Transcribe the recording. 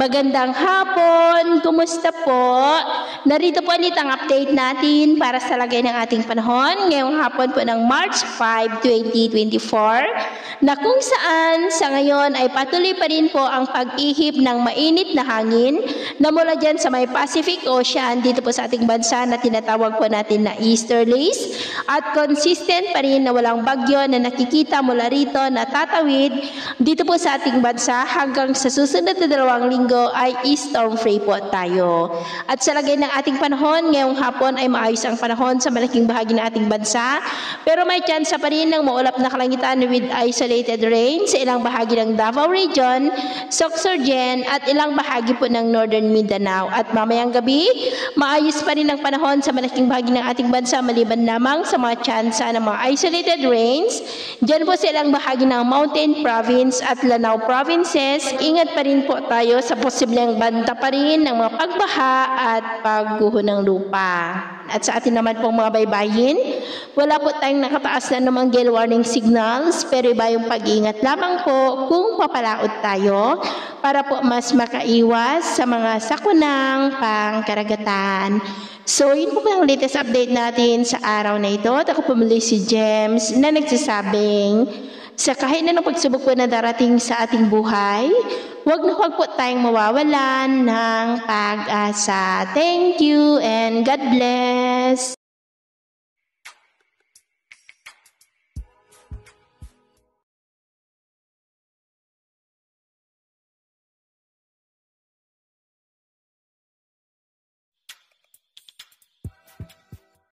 Magandang hapon, kumusta po? Narito po ulit ang update natin para sa lagay ng ating panahon ngayong hapon po ng March 5, 2024 na kung saan sa ngayon ay patuloy pa rin po ang pag-ihip ng mainit na hangin na mula dyan sa may Pacific Ocean dito po sa ating bansa na tinatawag po natin na easterlies at consistent pa rin na walang bagyo na nakikita mula rito na tatawid dito po sa ating bansa hanggang sa susunod na 2 linggo ay storm free po tayo. At sa lagay ng ating panahon, ngayong hapon ay maayos ang panahon sa malaking bahagi ng ating bansa. Pero may tsansa pa rin ng maulap na kalangitan with isolated rain sa ilang bahagi ng Davao Region, Sorsogon at ilang bahagi po ng Northern Mindanao. At mamayang gabi, maayos pa rin ang panahon sa malaking bahagi ng ating bansa maliban lamang sa mga tsansa ng mga isolated rains. Diyan po sa ilang bahagi ng Mountain Province at Lanao Provinces, ingat pa rin po tayo sa posibleng banta pa rin ng mga pagbaha at pagguho ng lupa. At sa atin naman pong mga baybayin, wala po tayong nakataas na namang gale warning signals, pero iba yung pag-iingat lamang po kung papalaot tayo para po mas makaiwas sa mga sakunang pangkaragatan. So, yun po ang latest update natin sa araw na ito. At ako pumuli si James na nagsasabing, sa kahit na pagsubok po na darating sa ating buhay, huwag po tayong mawawalan ng pag-asa. Thank you and God bless.